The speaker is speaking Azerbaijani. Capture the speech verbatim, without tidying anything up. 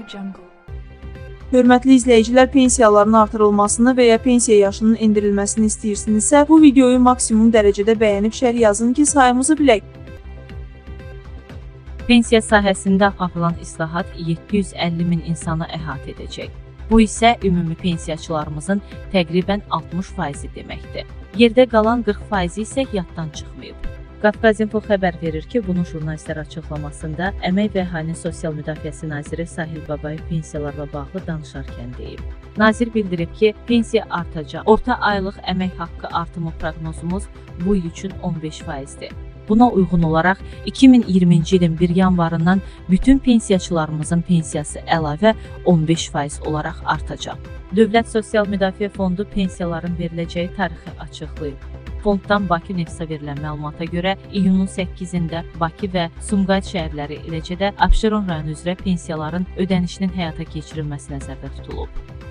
Jungle. Hörmətli izləyicilər, pensiyaların artırılmasını və ya pensiya yaşının endirilməsini istəyirsinizsə, bu videoyu maksimum dərəcədə bəyənib şərh yazın ki, sayımızı bilək. Pensiya sahəsində aparılan islahat yeddi yüz əlli min insanı əhatə edəcək. Bu isə ümumi pensiyaçılarımızın təqribən altmış faizi deməkdir. Yerdə qalan qırx faizi isə yaddan çıxmayıb. Qafqazinfo xəbər verir ki, bunu jurnalistlər açıqlamasında Əmək və Əhalinin Sosial Müdafiəsi Naziri Sahil Babayev pensiyalarla bağlı danışarkən deyib. Nazir bildirib ki, pensiya artacaq. Orta aylıq əmək haqqı artımı proqnozumuz bu il üçün on beş faizdir. Buna uyğun olaraq iki min iyirminci ilin bir yanvarından bütün pensiyaçılarımızın pensiyası əlavə on beş faiz olaraq artacaq. Dövlət Sosial Müdafiə Fondu pensiyaların veriləcəyi tarixi açıqlayıb. Fonddan Bakı Nefsə verilən məlumata görə iyunun səkkizində Bakı və Sumqayıt şəhərləri, eləcə də Abşeron rayonu üzrə pensiyaların ödənişinin həyata keçirilməsi nəzərdə tutulub.